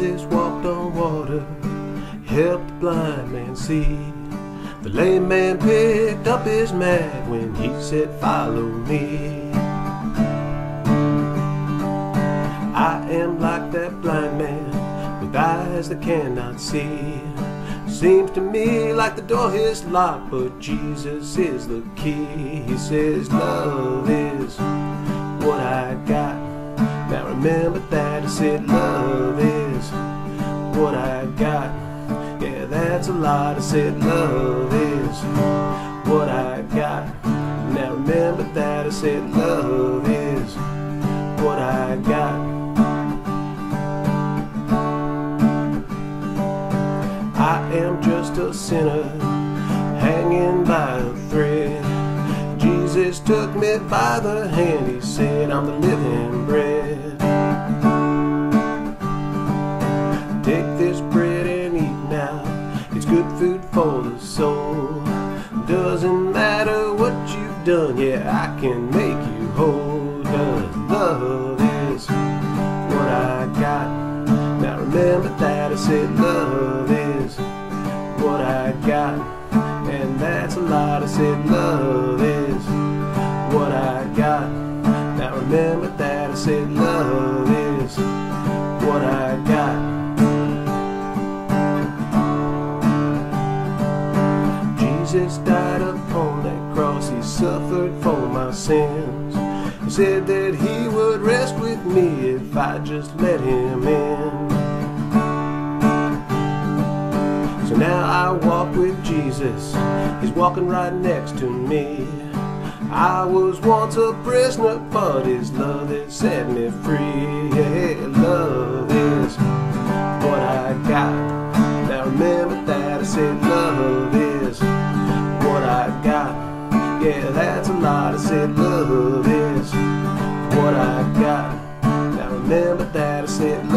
Jesus walked on water, helped the blind man see. The lame man picked up his mat when he said, "Follow me." I am like that blind man with eyes that cannot see. Seems to me like the door is locked, but Jesus is the key. He says, "Love is what I got." Now remember that. He said, "Love is what I got." Yeah, that's a lot. I said, "Love is what I got." Now remember that. I said, "Love is what I got." I am just a sinner hanging by a thread. Jesus took me by the hand. He said, "I'm the living bread. Take this bread and eat now. It's good food for the soul. Doesn't matter what you've done, yeah, I can make you whole. 'Cause love is what I got." Now remember that. I said, "Love is what I got." And that's a lot. I said, "Love is what I got." Now remember that. I said, "Love is what I got." Jesus died upon that cross. He suffered for my sins. He said that he would rest with me if I just let him in. So now I walk with Jesus. He's walking right next to me. I was once a prisoner, but his love has set me free. Yeah, love is what I got. Now remember that. I said, "Love is what I got." Yeah, that's a lot. I said, "Love is what I got." Now remember that. I said,